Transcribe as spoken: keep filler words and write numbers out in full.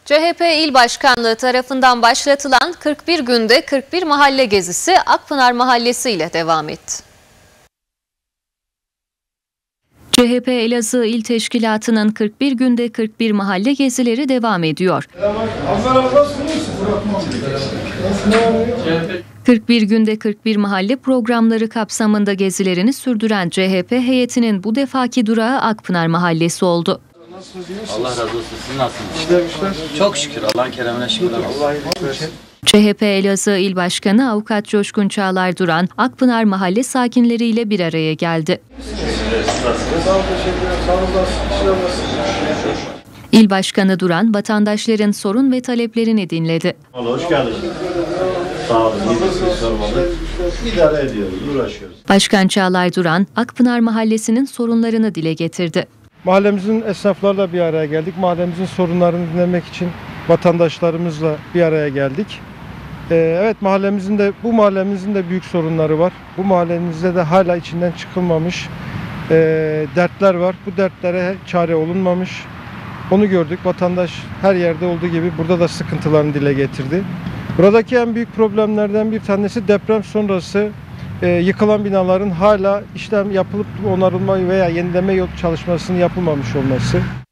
C H P İl Başkanlığı tarafından başlatılan kırk bir günde kırk bir mahalle gezisi Akpınar Mahallesi ile devam etti. C H P Elazığ İl Teşkilatı'nın kırk bir günde kırk bir mahalle gezileri devam ediyor. kırk bir günde kırk bir mahalle programları kapsamında gezilerini sürdüren C H P heyetinin bu defaki durağı Akpınar Mahallesi oldu. Allah razı olsun. Siz nasılsınız? Çok şükür. Allah'ın keremine şükürler olsun. C H P Elazığ İl Başkanı Avukat Coşkun Çağlar Duran, Akpınar Mahalle sakinleriyle bir araya geldi. İl Başkanı Duran, vatandaşların sorun ve taleplerini dinledi. Hoş geldiniz. Sağ olun. İyi sormalı. İdare ediyoruz, uğraşıyoruz. Başkan Çağlar Duran, Akpınar Mahallesi'nin sorunlarını dile getirdi. Mahallemizin esnaflarla bir araya geldik. Mahallemizin sorunlarını dinlemek için vatandaşlarımızla bir araya geldik. Ee, evet mahallemizin de bu mahallemizin de büyük sorunları var. Bu mahallemizde de hala içinden çıkılmamış e, dertler var. Bu dertlere çare olunmamış. Onu gördük. Vatandaş her yerde olduğu gibi burada da sıkıntılarını dile getirdi. Buradaki en büyük problemlerden bir tanesi deprem sonrası e, yıkılan binaların hala işlem yapılıp onarılma veya yenileme çalışmasının yapılmamış olması.